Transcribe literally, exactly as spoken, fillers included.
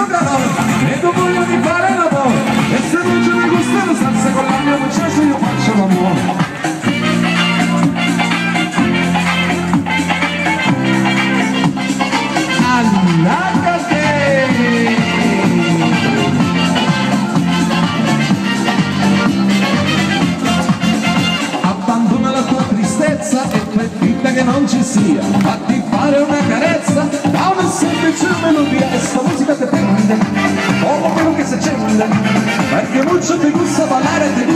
otra volta e tu voglio di fare l'amore e se non ce ne gusta la salsa con la mia muchacha io faccio l'amore. Abbandona la tua tristezza e fai finta che non ci sia, fatti fare una carezza a una semplice melodia e sta musica te prende, come quello che si accende, perché mucho ti gusta ballare, ti